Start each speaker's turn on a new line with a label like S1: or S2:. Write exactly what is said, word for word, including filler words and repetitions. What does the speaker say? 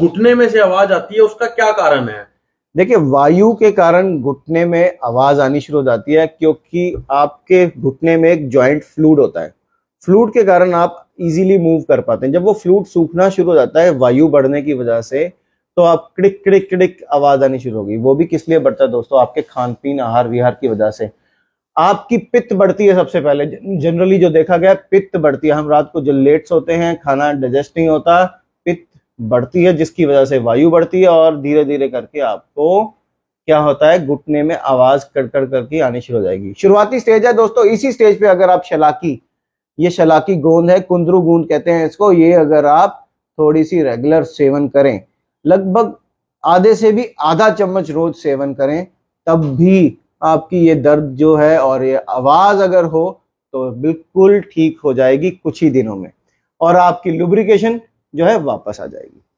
S1: घुटने में से आवाज आती है, उसका क्या कारण है?
S2: देखिए, वायु के कारण घुटने में आवाज आनी शुरू हो जाती है, क्योंकि आपके घुटने में एक जॉइंट फ्लूइड होता है। फ्लूइड के कारण आप इजीली मूव कर पाते हैं। जब वो फ्लूइड सूखना शुरू हो जाता है वायु बढ़ने की वजह से, तो आप क्रिक क्रिक क्रिक आवाज आनी शुरू होगी। वो भी किस लिए बढ़ता है दोस्तों? आपके खान पीन, आहार विहार की वजह से आपकी पित्त बढ़ती है। सबसे पहले जनरली जो देखा गया, पित्त बढ़ती है। हम रात को जो लेट सोते हैं, खाना डाइजेस्ट नहीं होता, पित्त बढ़ती है, जिसकी वजह से वायु बढ़ती है और धीरे धीरे करके आपको क्या होता है, घुटने में आवाज कड़कड़ करके आनी शुरू हो जाएगी। शुरुआती स्टेज है दोस्तों। इसी स्टेज पे अगर आप शलाकी, ये शलाकी गोंद है, कुंदरू गोंद कहते हैं इसको, ये अगर आप थोड़ी सी रेगुलर सेवन करें, लगभग आधे से भी आधा चम्मच रोज सेवन करें, तब भी आपकी ये दर्द जो है और ये आवाज अगर हो तो बिल्कुल ठीक हो जाएगी कुछ ही दिनों में, और आपकी लुब्रिकेशन जो है वापस आ जाएगी।